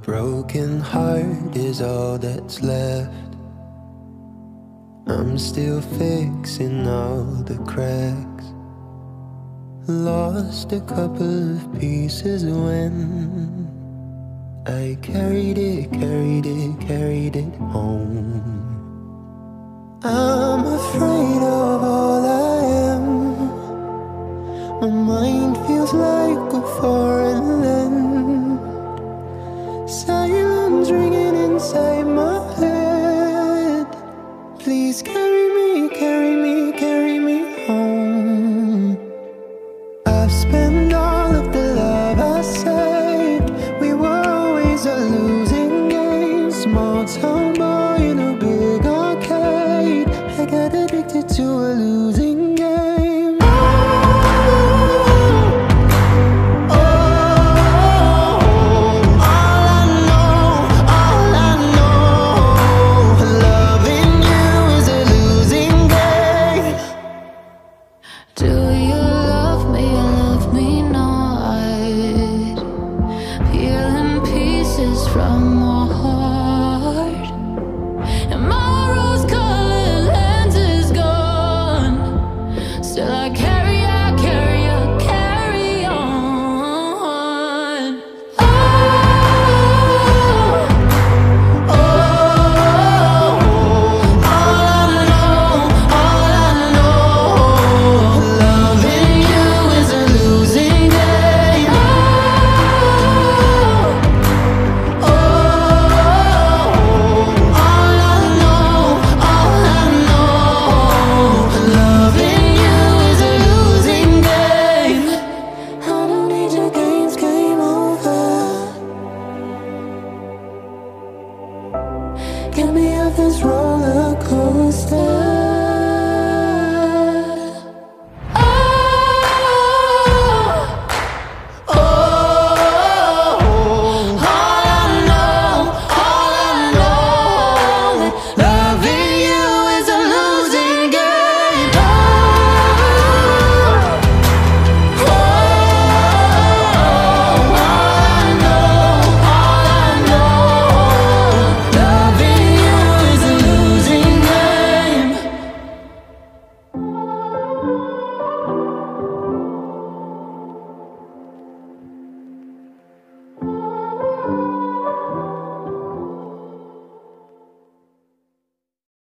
Broken heart is all that's left. I'm still fixing all the cracks. Lost a couple of pieces when I carried it home. I'm afraid of all I am. My mind feels like a foreign land. Silence ringing inside my head. Please carry me, carry me, carry me home. I've spent all of the love I saved. We were always a losing game. Small town boy in a big arcade. I got addicted to a losing game. From my heart, and my rose-colored lens is gone. Still I carry on. Oh, all I know, loving you is a losing game. Get me off this roller coaster.